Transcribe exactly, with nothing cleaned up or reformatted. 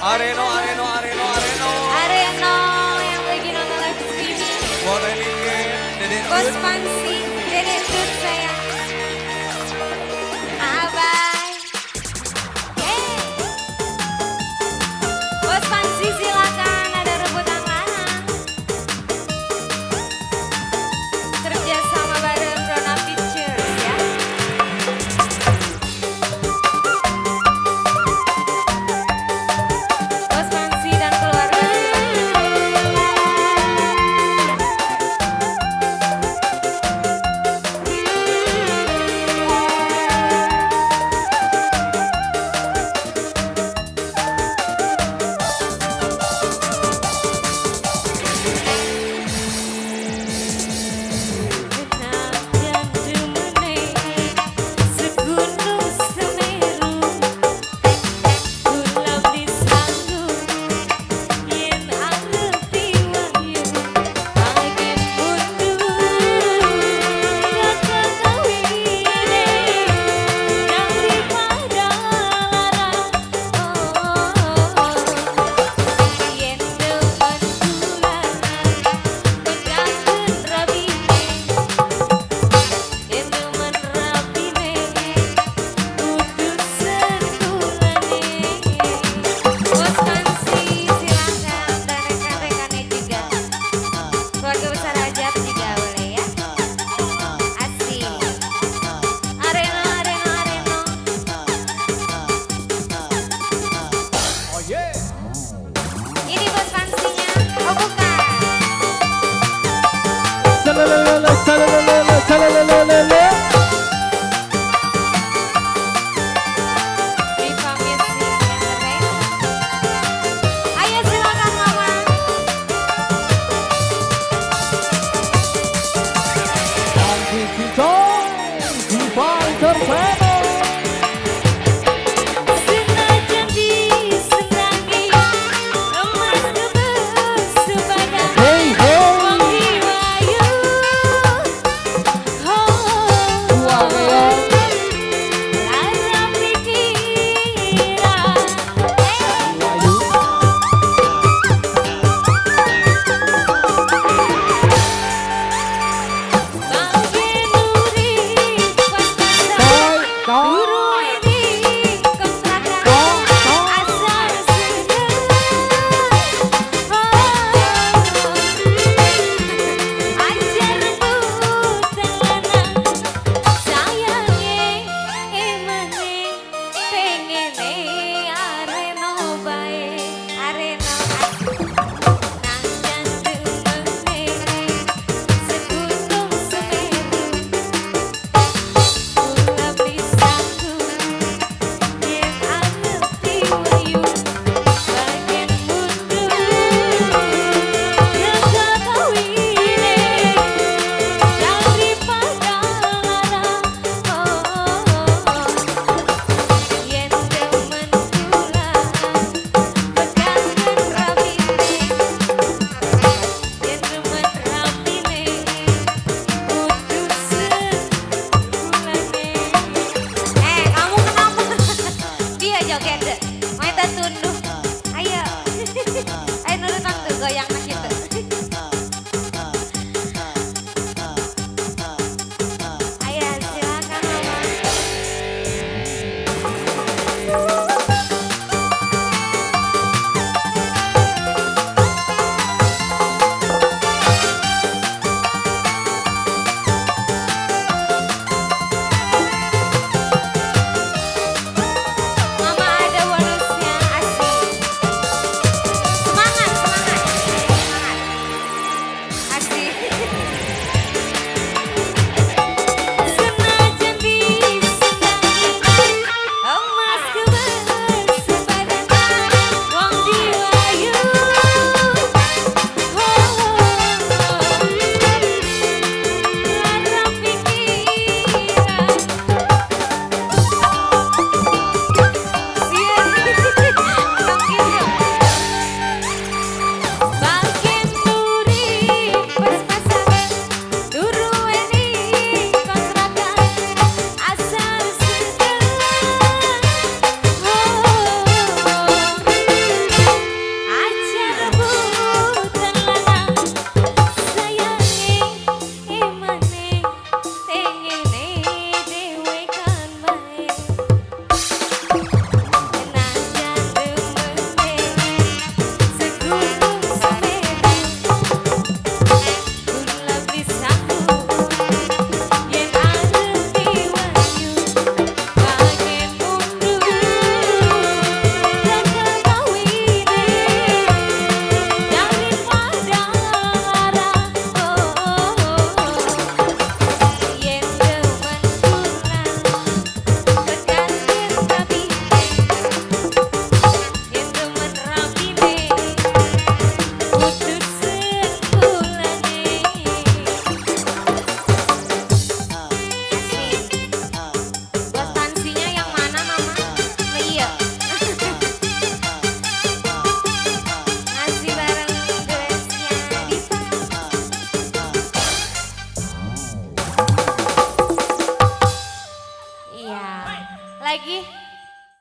Areno, Areno, Areno, Areno. Areno yang lagi nonton live streaming. Buat Renike, Dede Bos Dut. Pansi, Dede Dut sayang. Abai. Yeay. Bos Pansi silakan ada rebutan lanang. Kerja sama bareng Rona Pictures ya. Bos Pansi dan keluarga. Keluarga besar Rajab juga boleh ya. Asik. Areno, Areno, Areno. Oh yeah. Ini bos pansinya. Oh bukan. Salalala, salalala, salalala. Riva Music Entertainment. Ayo silakan mama. Kita Diva Entertainment. Senajan disenangi emas tebus sepadan Hey, hey. wangi wayu. Oh, Wayo. lara pikiran. Wayu. Bangke nuri pastasa. Toy, toy. Guru ini keplakan Toh, toh. asal sudah. Ajar putelana sayange emane pengene areno bae areno nang jantung meneh segunung semeru kula pisangku yen angerti wayu bagian mundur jaga kawine daripada lara yen demen kula pegangan rapine yen demen rapine putusen kulane. Eh kamu kenapa? Dia joget deh. Maeta tunduh. Ayo. Ayo nurutan tuh goyang nak gitu. Ayo silakan mama. Mama ada bonusnya asik. lagi.